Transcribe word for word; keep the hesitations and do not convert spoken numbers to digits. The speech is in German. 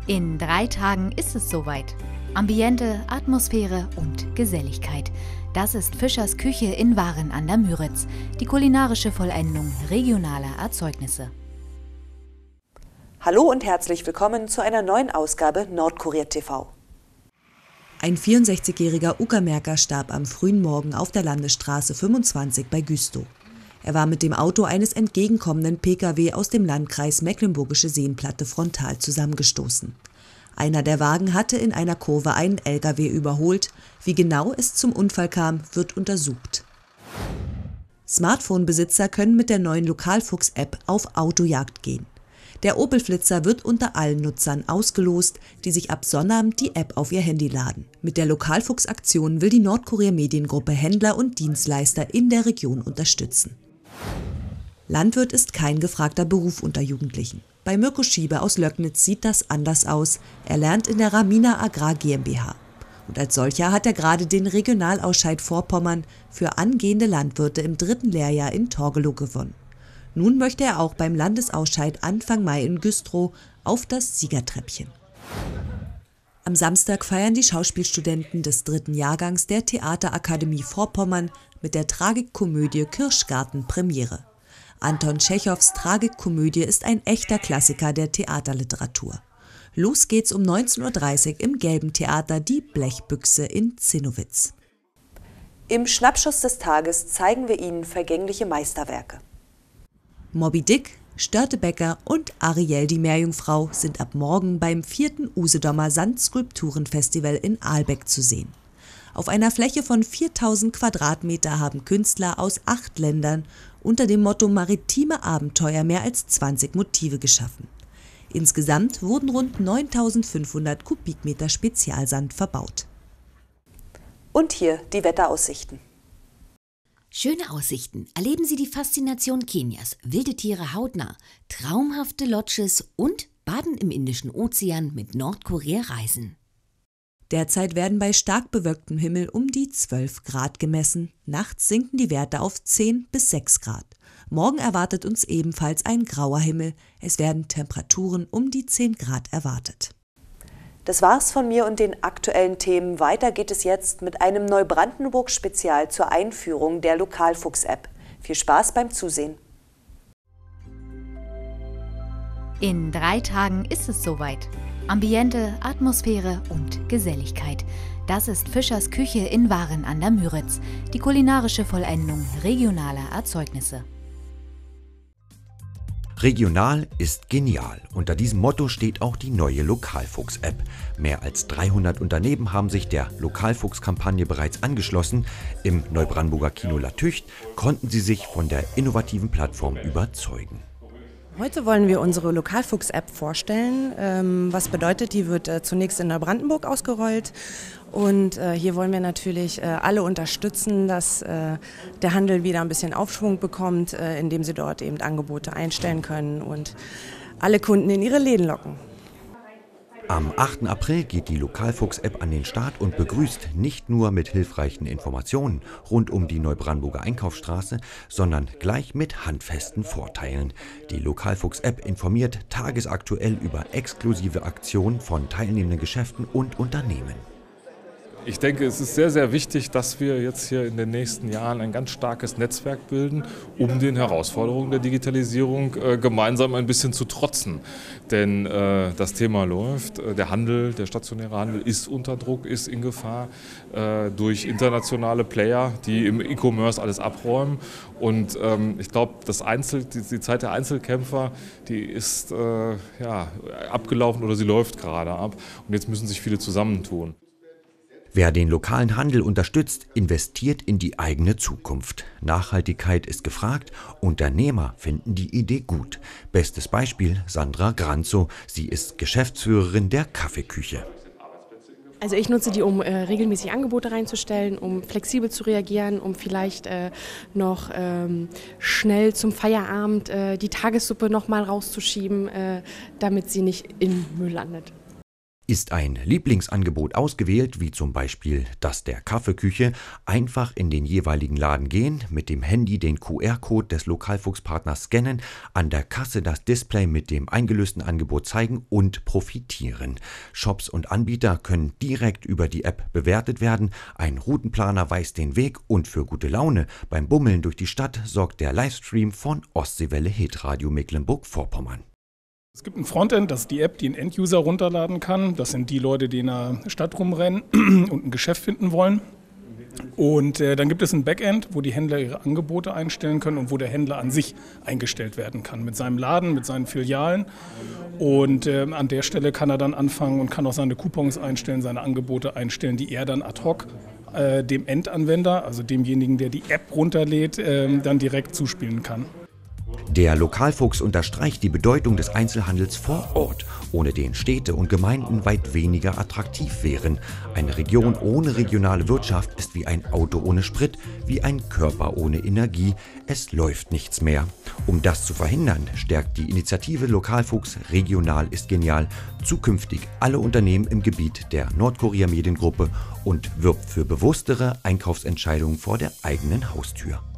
In drei Tagen ist es soweit. Ambiente, Atmosphäre und Geselligkeit. Das ist Fischers Küche in Waren an der Müritz, die kulinarische Vollendung regionaler Erzeugnisse. Hallo und herzlich willkommen zu einer neuen Ausgabe Nordkurier T V. Ein vierundsechzigjähriger Uckermärker starb am frühen Morgen auf der Landesstraße fünfundzwanzig bei Güstrow. Er war mit dem Auto eines entgegenkommenden P K W aus dem Landkreis Mecklenburgische Seenplatte frontal zusammengestoßen. Einer der Wagen hatte in einer Kurve einen L K W überholt. Wie genau es zum Unfall kam, wird untersucht. Smartphone-Besitzer können mit der neuen Lokalfuchs-App auf Autojagd gehen. Der Opel-Flitzer wird unter allen Nutzern ausgelost, die sich ab Sonnabend die App auf ihr Handy laden. Mit der Lokalfuchs-Aktion will die Nordkurier Mediengruppe Händler und Dienstleister in der Region unterstützen. Landwirt ist kein gefragter Beruf unter Jugendlichen. Bei Mirko Schiebe aus Löcknitz sieht das anders aus. Er lernt in der Ramina Agrar GmbH. Und als solcher hat er gerade den Regionalausscheid Vorpommern für angehende Landwirte im dritten Lehrjahr in Torgelow gewonnen. Nun möchte er auch beim Landesausscheid Anfang Mai in Güstrow auf das Siegertreppchen. Am Samstag feiern die Schauspielstudenten des dritten Jahrgangs der Theaterakademie Vorpommern mit der Tragikkomödie Kirschgarten Premiere. Anton Tschechows Tragikkomödie ist ein echter Klassiker der Theaterliteratur. Los geht's um neunzehn Uhr dreißig im Gelben Theater Die Blechbüchse in Zinnowitz. Im Schnappschuss des Tages zeigen wir Ihnen vergängliche Meisterwerke. Moby Dick, Störtebeker und Ariel die Meerjungfrau sind ab morgen beim vierten Usedomer Sandskulpturenfestival in Ahlbeck zu sehen. Auf einer Fläche von viertausend Quadratmeter haben Künstler aus acht Ländern unter dem Motto Maritime Abenteuer mehr als zwanzig Motive geschaffen. Insgesamt wurden rund neuntausendfünfhundert Kubikmeter Spezialsand verbaut. Und hier die Wetteraussichten. Schöne Aussichten. Erleben Sie die Faszination Kenias, wilde Tiere hautnah, traumhafte Lodges und baden im Indischen Ozean mit Nordkurier Reisen. Derzeit werden bei stark bewölktem Himmel um die zwölf Grad gemessen. Nachts sinken die Werte auf zehn bis sechs Grad. Morgen erwartet uns ebenfalls ein grauer Himmel. Es werden Temperaturen um die zehn Grad erwartet. Das war's von mir und den aktuellen Themen. Weiter geht es jetzt mit einem Neubrandenburg-Spezial zur Einführung der Lokalfuchs-App. Viel Spaß beim Zusehen. In drei Tagen ist es soweit. Ambiente, Atmosphäre und Geselligkeit. Das ist Fischers Küche in Waren an der Müritz, die kulinarische Vollendung regionaler Erzeugnisse. Regional ist genial. Unter diesem Motto steht auch die neue Lokalfuchs-App. Mehr als dreihundert Unternehmen haben sich der Lokalfuchs-Kampagne bereits angeschlossen. Im Neubrandenburger Kino La Tücht konnten sie sich von der innovativen Plattform überzeugen. Heute wollen wir unsere Lokalfuchs-App vorstellen. Ähm, was bedeutet, die wird äh, zunächst in Neubrandenburg ausgerollt. Und äh, hier wollen wir natürlich äh, alle unterstützen, dass äh, der Handel wieder ein bisschen Aufschwung bekommt, äh, indem sie dort eben Angebote einstellen können und alle Kunden in ihre Läden locken. Am achten April geht die Lokalfuchs-App an den Start und begrüßt nicht nur mit hilfreichen Informationen rund um die Neubrandenburger Einkaufsstraße, sondern gleich mit handfesten Vorteilen. Die Lokalfuchs-App informiert tagesaktuell über exklusive Aktionen von teilnehmenden Geschäften und Unternehmen. Ich denke, es ist sehr, sehr wichtig, dass wir jetzt hier in den nächsten Jahren ein ganz starkes Netzwerk bilden, um den Herausforderungen der Digitalisierung äh, gemeinsam ein bisschen zu trotzen. Denn äh, das Thema läuft, der Handel, der stationäre Handel ist unter Druck, ist in Gefahr äh, durch internationale Player, die im E-Commerce alles abräumen. Und ähm, ich glaube, das Einzel, die, die Zeit der Einzelkämpfer, die ist äh, ja, abgelaufen oder sie läuft gerade ab. Und jetzt müssen sich viele zusammentun. Wer den lokalen Handel unterstützt, investiert in die eigene Zukunft. Nachhaltigkeit ist gefragt, Unternehmer finden die Idee gut. Bestes Beispiel Sandra Granzow, sie ist Geschäftsführerin der Kaffeeküche. Also ich nutze die, um äh, regelmäßig Angebote reinzustellen, um flexibel zu reagieren, um vielleicht äh, noch ähm, schnell zum Feierabend äh, die Tagessuppe noch mal rauszuschieben, äh, damit sie nicht im Müll landet. Ist ein Lieblingsangebot ausgewählt, wie zum Beispiel das der Kaffeeküche, einfach in den jeweiligen Laden gehen, mit dem Handy den Q R-Code des Lokalfuchspartners scannen, an der Kasse das Display mit dem eingelösten Angebot zeigen und profitieren. Shops und Anbieter können direkt über die App bewertet werden, ein Routenplaner weist den Weg und für gute Laune beim Bummeln durch die Stadt sorgt der Livestream von Ostseewelle Hitradio Mecklenburg-Vorpommern. Es gibt ein Frontend, das ist die App, die ein Enduser runterladen kann. Das sind die Leute, die in der Stadt rumrennen und ein Geschäft finden wollen. Und äh, dann gibt es ein Backend, wo die Händler ihre Angebote einstellen können und wo der Händler an sich eingestellt werden kann. Mit seinem Laden, mit seinen Filialen. Und äh, an der Stelle kann er dann anfangen und kann auch seine Coupons einstellen, seine Angebote einstellen, die er dann ad hoc äh, dem Endanwender, also demjenigen, der die App runterlädt, äh, dann direkt zuspielen kann. Der Lokalfuchs unterstreicht die Bedeutung des Einzelhandels vor Ort, ohne den Städte und Gemeinden weit weniger attraktiv wären. Eine Region ohne regionale Wirtschaft ist wie ein Auto ohne Sprit, wie ein Körper ohne Energie. Es läuft nichts mehr. Um das zu verhindern, stärkt die Initiative Lokalfuchs Regional ist genial zukünftig alle Unternehmen im Gebiet der Nordkorea Mediengruppe und wirbt für bewusstere Einkaufsentscheidungen vor der eigenen Haustür.